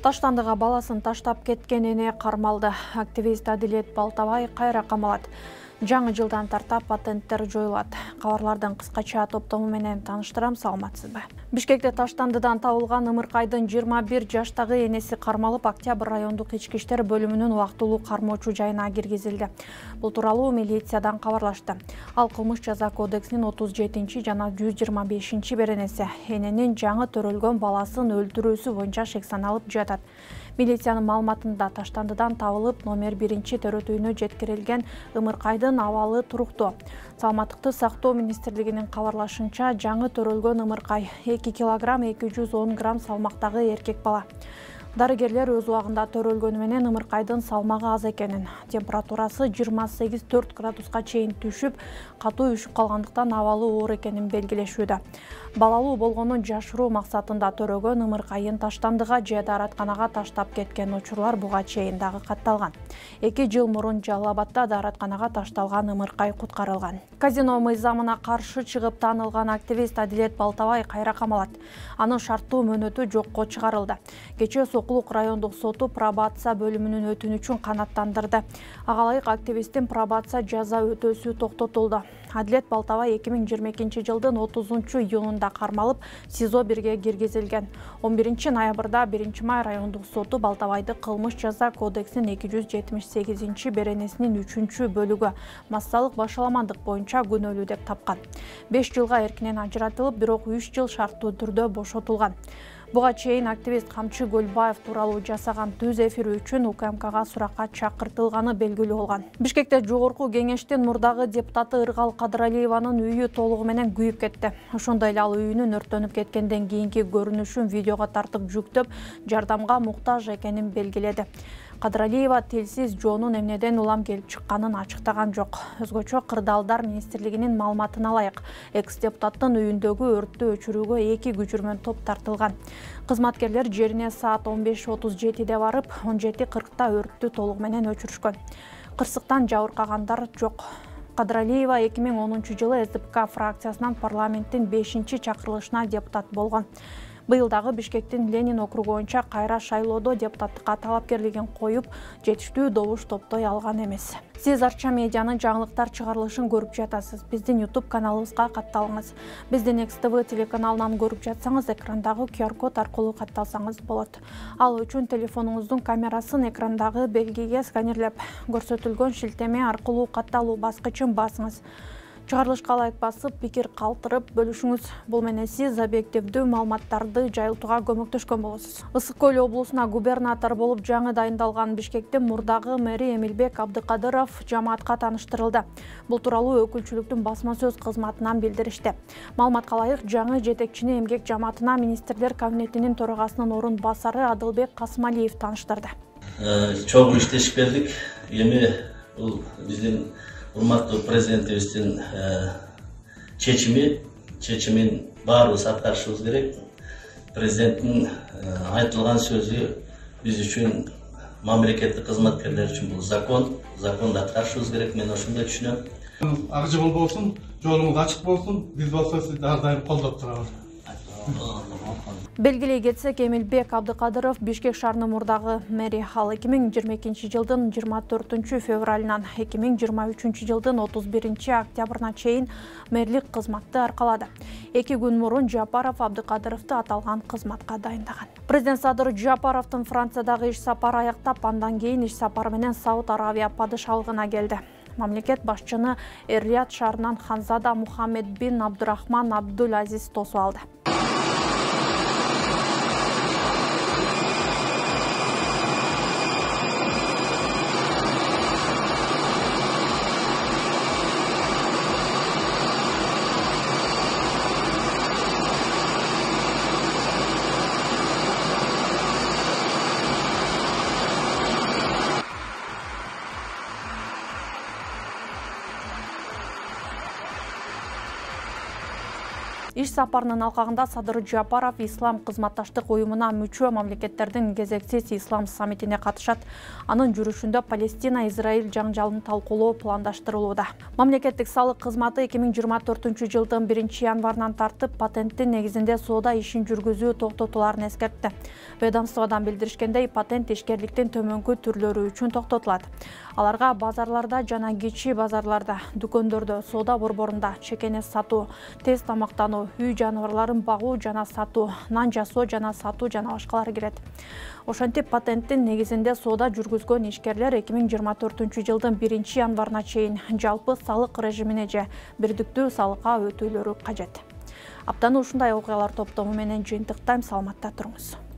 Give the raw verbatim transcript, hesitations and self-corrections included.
Таштандыга баласын таштап кеткен эне кармалды. Активист Адилет Балтабай кайра камалат. Жаңы жылдан тартап патенттер жоюлат. Кабарлардын кыскача топтому менен тааныштырам, саламатсызбы? Бишкекте Таштандыдан табылган Ымыркайдын жыйырма бир жаштагы энеси кармалып, Октябрь райондук ички иштер бөлүмүнүн убактылуу кармоочу жайына киргизилди. Бул тууралуу милициядан кабарлашты. Ал кылмыш жаза кодексинин отуз жетинчи жана жүз жыйырма бешинчи беренеси эненин жаңы төрөлгөн баласын өлтүрүүсү боюнча шек саналып жатат. Милициянын маалыматында Таштандыдан табылып, номер биринчи төрөтүүнө жеткирилген Ымыркайдын абалы туруктуу. Саламаттыкты сактоо министрлигинин кабарлашынча, жаңы төрөлгөн Ымыркай эки килограмм эки жүз он грамм салмактагы эркек бала. Дарыгерлер өз убагында төрөлгөнү менен Ымыркайдын салмагы аз экенин, температурасы жыйырма сегиз төрт градуска чейин түшүп, катуу үшүп калгандыктан абалы оор экенин белгилешүүдө. Балалуу болгонун жашыруу максатында төрөгөн Ымыркайын Таштандыга же дааратканага таштап кеткен учурлар буга чейин дагы катталган. эки жыл мурун Жалал Абадда дааратканага ташталган Ымыркай куткарылган. Казино мыйзамына каршы чыгып таанылган активист Адилет Балтабай кайра камалат. Анын шарттуу мөөнөтү жокко чыгарылды. Кечээ Сокулук райондук соту пробация бөлүмүнүн өтүнүчүн канаттандырды. Ага ылайык активисттин пробация жаза өтөөсү токтотулду. Адилет Балтабай эки миң жыйырма экинчи жылдын отузунчу июнунда кармалып, СИЗО бирге киргизилген. он биринчи ноябрда биринчи май райондук соту Балтабайды кылмыш жаза кодексинин эки жүз жетимиш сегизинчи беренесинин үчүнчү бөлүгү массалык башаламандык боюнча күнөөлүү деп тапкан. беш жылга эркинен ажыратылып, бирок үч жыл шарттуу түрдө бошотулган. Буга чейин активист Камчы Гөлбаев тууралуу жасаган түз эфири үчүн УКМКга суракка чакыртылганы белгилүү болгон. Бишкекте жогорку кеңештин мурдагы депутаты Ыргал Кадыралиеванын үйү толугу менен күйүп кетти. Ошондой эле ал үйүнүн өрттөнүп кеткенден кийинки көрүнүшүн видеого тартып жүктөп, жардамга муктаж экенин белгиледи. Кадыралиева тилсиз жоонун эмнеден улам келип чыкканын ачыктаган жок. Өзгөчө Кырдаалдар министрлигинин маалыматына ылайык, экс-депутаттын үйүндөгү өрттү өчүрүүгө эки көчүрмөн топ тартылган. Кызматкерлер жерине саат он беш отуз жетиде барып, он жети кыркта өрттү толугу менен өчүрүшкөн. Кырсыктан жабыркагандар жок. Кадыралиева эки миң онунчу жылы СДПК фракциясынан парламенттин бешинчи чакырылышына депутат болгон. Быйыл дагы Бишкектин Ленин округу боюнча кайра шайлоодо депутаттыкка талапкерлигин коюп, жетиштүү добуш топтой алган эмес. Сиз Арча медианын жаңылыктар чыгарылышын көрүп жатасыз. Биздин YouTube каналыбызга катталыңыз. Биздин Экс Тэ Вэ телеканалынан көрүп жатсаңыз, экрандагы Q R код аркылуу катталсаңыз болот. Ал үчүн телефонуңуздун камерасын экрандагы белгиге сканерлеп, көрсөтүлгөн шилтеме аркылуу катталуу баскычын басыңыз. Чыгарылышка ылайык басып, пикир калтырып бөлүшүңүз. Бул менен сиз объективдүү маалыматтарды жайылтууга көмөктөшкөн болосуз. Ысык Көл облусуна губернатор болуп жаңы дайындалган Бишкектин мурдагы мэри Эмилбек Абдыкадыров жамаатка тааныштырылды. Бул тууралуу өкүлчүлүктүн басма сөз кызматынан билдиришти. Маалыматка ылайык, жаңы жетекчини эмгек жамаатына министрлер кабинетинин төрагасынын орун басары Адылбек Касмалиев тааныштырды. Чогуу иштешип келдик. Эми бул биздин урматтуу президентибиздин чечими, чечимин баарыбыз аткарышыбыз керек. Президенттин айтылган сөзү биз үчүн, мамлекеттик кызматкерлер үчүн бул закон, законду аткарышыбыз керек. Мен ошондой түшүнөм. Ак жол болсун, жолуңуз ачык болсун, биз болсо сизди ар дайым колдоп турабыз. Белгилей кетсек, Эмилбек Абдыкадыров Бишкек шаарынын мурдагы мэри. Ал эки миң жыйырма экинчи жылдын жыйырма төртүнчү февралынан эки миң жыйырма үчүнчү жылдын отуз биринчи октябрына чейин мэрлик кызматты аркалады. Эки күн мурун Жапаров Абдыкадыровду аталган кызматка дайындаган. Президент Садыр Жапаровдун Франциядагы иш сапары аяктап, андан кийин иш сапары менен Сауд Арабия падышалыгына келди. Мамлекет башчыны Эр-Рияд шаарынан Ханзада Мухаммед бин Абдурахман Абдул Азиз тосуп алды. Иш сапарынын алкагында Садыр Жапаров Ислам кызматташтык уюмуна мүчө мамлекеттердин кезексиз ислам саммитине катышат. Анын жүрүшүндө Палестина-Израиль жаңжалын талкуулоо пландаштырылууда. Мамлекеттик салык кызматы эки миң жыйырма төртүнчү жылдын биринчи январынан тартып патенттин негизинде соода ишин жүргүзүү токтотуларын эскертти. Ведомстводон билдиришкендей, патент ишкерликтин төмөнкү түрлөрү үчүн токтотулат. Аларга базарларда жана кичи базарларда, дүкөндөрдө, соода борборунда чекене сатуу, тез тамактануу, үй жаныбарларын багуу жана сатуу, нан жасоо жана сатуу жана башкалары кирет. Ошентип патенттин негизинде соода жүргүзгөн ишкерлер эки миң жыйырма төртүнчү жылдын биринчи январына чейин жалпы салык режимине же бирдиктүү салыкка өтүүлөрү кажет. Аптаны ушундай окуялар топтому менен жыйынтыктайм, саламатта туруңуз.